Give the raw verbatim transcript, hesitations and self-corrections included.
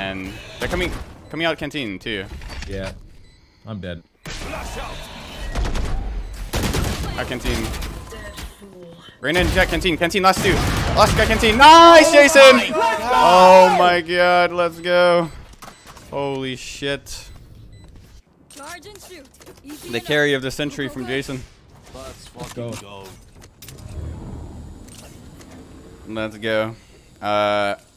And they're coming coming out canteen too. Yeah. I'm dead. Out canteen. Rain and Jack canteen. Canteen last two. Last guy canteen. Nice, Jason! Oh my god, let's go. Holy shit. Charge and shoot. The carry of the century from Jason. Let's fucking go. Let's go. Uh